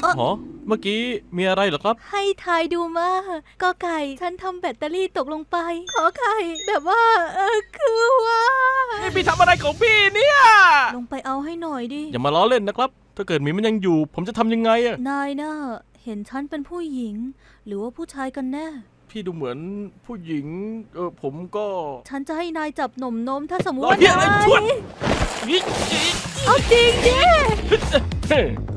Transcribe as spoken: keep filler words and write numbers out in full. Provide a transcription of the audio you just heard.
หอเมื่อกี้มีอะไรเหรอครับให้ทายดูมาก็ไก่ฉันทำแบตเตอรี่ตกลงไปขอไข่แบบว่าเออคือว่านี่พี่ทำอะไรของพี่เนี่ยลงไปเอาให้หน่อยดิอย่ามาล้อเล่นนะครับถ้าเกิดหมีมันยังอยู่ผมจะทำยังไงอะนายน่ะเห็นฉันเป็นผู้หญิงหรือว่าผู้ชายกันแน่พี่ดูเหมือนผู้หญิงเออผมก็ฉันจะให้นายจับหน่มนมถ้าสมมติรอว่าเฮียอะไรนายชวนนี่เอาจริงดิ